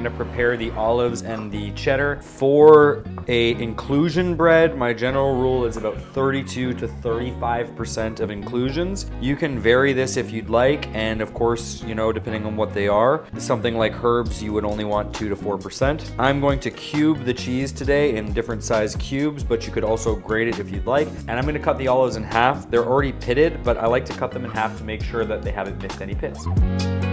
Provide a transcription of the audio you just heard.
gonna prepare the olives and the cheddar. For a inclusion bread, my general rule is about 32 to 35% of inclusions. You can vary this if you'd like, and of course, you know, depending on what they are. Something like herbs, you would only want 2 to 4%. I'm going to cube the cheese today in different size cubes, but you could also grate it if you'd like. And I'm gonna cut the olives in half. They're already pitted, but I like to cut them in half to make sure that they haven't missed any pits.